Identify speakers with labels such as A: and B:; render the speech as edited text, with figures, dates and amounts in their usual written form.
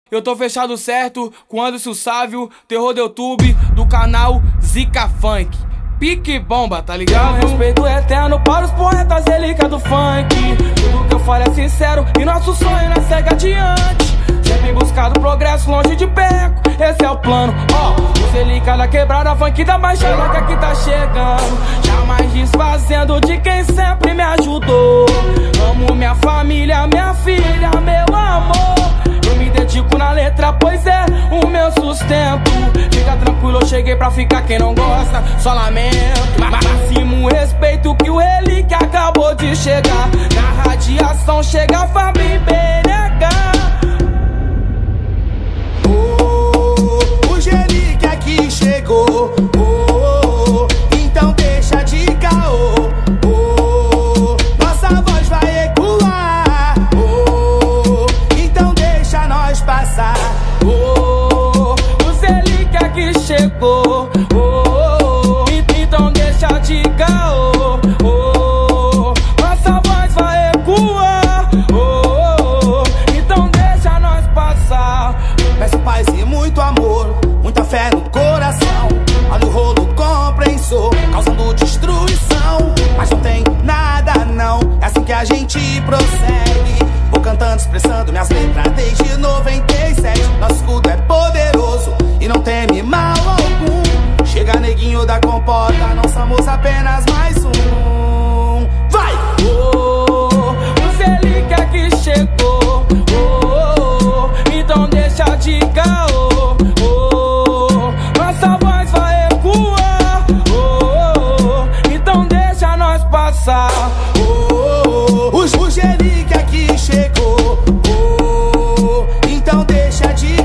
A: Eu tô fechado certo com Anderson Sávio, terror do YouTube, do canal Zica Funk. Pique bomba, tá ligado?
B: Respeito eterno para os poetas relíquia do funk. Tudo que eu falo é sincero e nosso sonho não segue adiante. Sempre buscado progresso longe de perco, esse é o plano. Os relíquia da quebrada, funk da baixada que aqui tá chegando. Jamais desfazendo de quem sempre me ajudou. Amo minha família, minha filha, meu amor. Eu me dedico na letra, pois é o meu sustento. Fica tranquilo, eu cheguei pra ficar, quem não gosta, só lamento. Máximo respeito que o relíquia acabou de chegar. Na radiação chega Fabinho BNH.
C: O relíquia aqui chegou. Então deixa de caô. Nossa voz vai ecoar. Então deixa nós passar.
B: O relíquia aqui chegou. Então deixa de caô. Nossa voz vai ecoar. Então deixa nós passar.
C: Peço paz e muito amor, muita fé no coração. Olha o rolo compreensor, causando destruição. Mas não tem nada não, é assim que a gente prossegue. Vou cantando, expressando minhas letras desde 97. Nosso escudo é poderoso e não teme mal algum. Chega neguinho da compota, não somos apenas mais um. Vai!
B: O relíquia aqui chegou. Então deixa de caô. Nossa voz vai ecoar. Então deixa nós passar.
C: O relíquia aqui chegou. Então deixa de